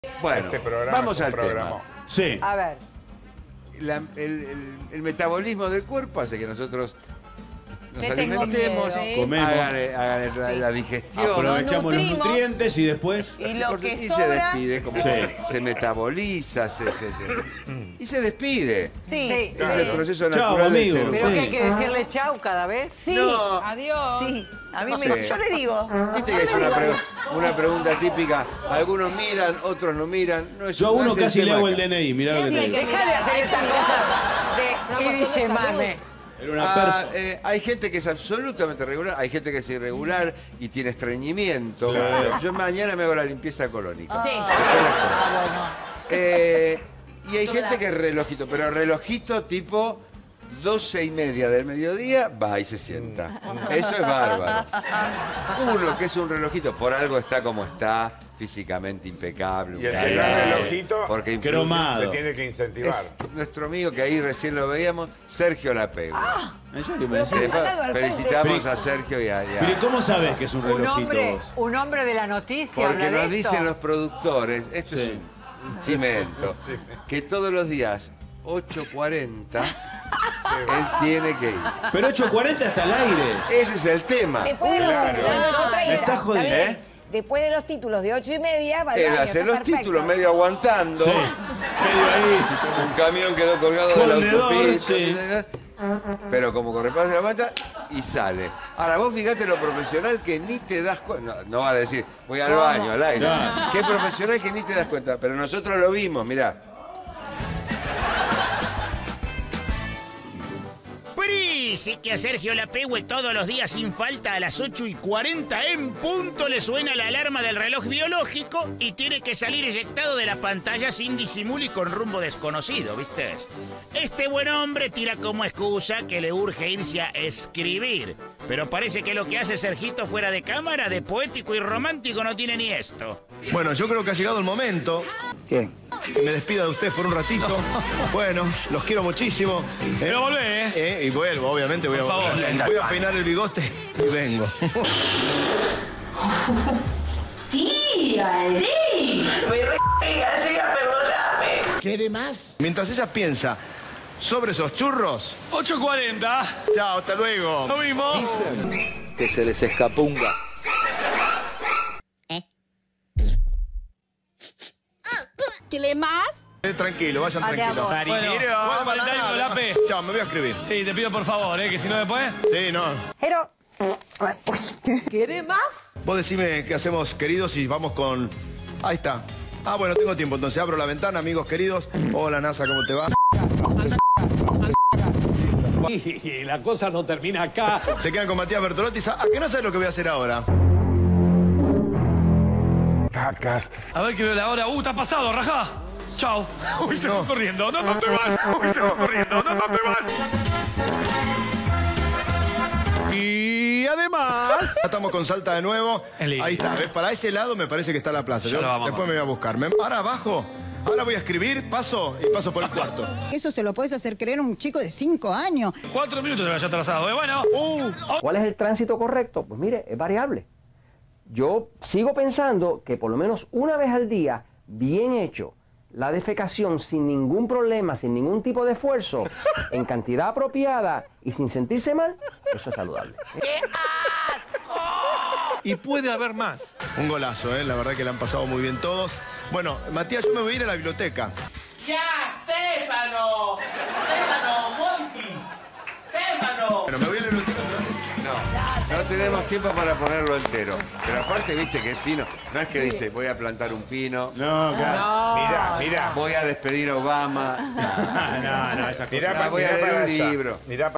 Bueno, vamos al tema. Sí. A ver. El metabolismo del cuerpo hace que nosotros nos Te tengo alimentemos, miedo, ¿sí? Comemos. hagan la digestión. Aprovechamos los nutrimos. nutrientes y después... Y lo que y se sobra... despide, como Sí. se metaboliza, y se despide. Sí. Ese es el proceso Chao, natural del amigo. ser Pero humano. que hay que decirle chau cada vez. Sí, No. adiós. Sí. A mí No me... sé. Yo le digo. Viste que es una pregunta típica. Algunos miran, otros no miran. No es, Yo a no uno es el casi le tema hago el acá. DNI, mirá lo que Sí, te hay digo. que Deja de hacer hay esta que cosa Una de cuestión de dice salud. mame. Era una persona... Hay gente que es absolutamente regular, hay gente que es irregular y tiene estreñimiento. Yo mañana me hago la limpieza colónica. Sí. Y hay gente que es relojito, pero relojito tipo 12:30 del mediodía, va y se sienta. Eso es bárbaro. Uno que es un relojito, por algo está como está, físicamente impecable. Y el que no es relojito, porque influye. cromado. se tiene que incentivar. Es nuestro amigo que ahí recién lo veíamos, Sergio Lapego. ¿En serio me decís? Que después Matando al felicitamos frente. a Sergio y a Pero ¿y cómo sabes que es un relojito vos? Un hombre de la noticia porque habla de nos esto. dicen los productores, esto es Sí. un chimento, que todos los días 8:40 él tiene que ir. Pero 8:40 está al aire. Ese es el tema. Después de los títulos de 8:30. Me estás jodiendo. ¿Está bien? ¿Eh? Después de los títulos de 8:30 va al Él baño, hace está los perfecto. títulos medio aguantando. Sí. Medio ahí. Un camión quedó colgado de la Pondedor, autopista. sí. Pero como corresponde se la mata y sale. Ahora vos fíjate lo profesional que ni te das cuenta. No va a decir, voy al baño, al aire. Claro. Qué profesional que ni te das cuenta. Pero nosotros lo vimos, mirá. Sí que a Sergio Lapegüe todos los días sin falta a las 8:40 en punto le suena la alarma del reloj biológico y tiene que salir eyectado de la pantalla sin disimulo y con rumbo desconocido, ¿viste? Este buen hombre tira como excusa que le urge irse a escribir, pero parece que lo que hace Sergito fuera de cámara, de poético y romántico, no tiene ni esto. Bueno, yo creo que ha llegado el momento. ¿Qué? Que me despida de ustedes por un ratito. Bueno, los quiero muchísimo. Pero volvé, ¿eh? Y vuelvo, obviamente voy a Por favor. volver. Voy a peinar el bigote y vengo. Tía, me llega, perdóname. ¿Quiere más? Mientras ella piensa sobre esos churros. 8:40. Chao, hasta luego. Lo mismo. Que se les escapó un gas. ¿Quiere más? Tranquilo, vayan tranquilos. Bueno, buen comentario, Lape. Chao, me voy a escribir. Sí, te pido por favor, que si no después... Sí, no. Pero... ¿Quiere más? Vos decime qué hacemos, queridos, y vamos con... Ahí está. Ah, bueno, tengo tiempo, entonces abro la ventana, amigos queridos. Hola, NASA, ¿cómo te va? Y la cosa no termina acá. Se quedan con Matías Bertolotti. ¿A qué no sabes lo que voy a hacer ahora? Cacas. A ver que veo la hora. Está pasado, rajá. Chao. Uy, se No. fue corriendo. No te vas. Uy, se fue corriendo. No te vas. Y además... Ya estamos con Salta de nuevo. En línea. Ahí está, ¿ves? Para ese lado me parece que está la plaza. Ya Yo lo vamos después a me voy a buscar. Ahora abajo, ahora voy a escribir, paso y paso por el cuarto. Eso se lo puedes hacer creer a un chico de 5 años. 4 minutos te vaya atrasado, ¿eh? Bueno. ¿Cuál es el tránsito correcto? Pues mire, es variable. Yo sigo pensando que por lo menos una vez al día, bien hecho, la defecación sin ningún problema, sin ningún tipo de esfuerzo, en cantidad apropiada y sin sentirse mal, eso es saludable. Y puede haber más. Un golazo, ¿eh? La verdad que le han pasado muy bien todos. Bueno, Matías, yo me voy a ir a la biblioteca. ¡Ya, Stefano! ¡Stefano, Monty! ¡Stefano! Bueno, me voy a la biblioteca, pero antes... No tenemos tiempo para ponerlo entero. Pero aparte, viste que es fino. No es que dice, voy a plantar un pino, No, claro. Mirá. voy a despedir a Obama. No, esa cosa. Voy a leer un libro. Mirá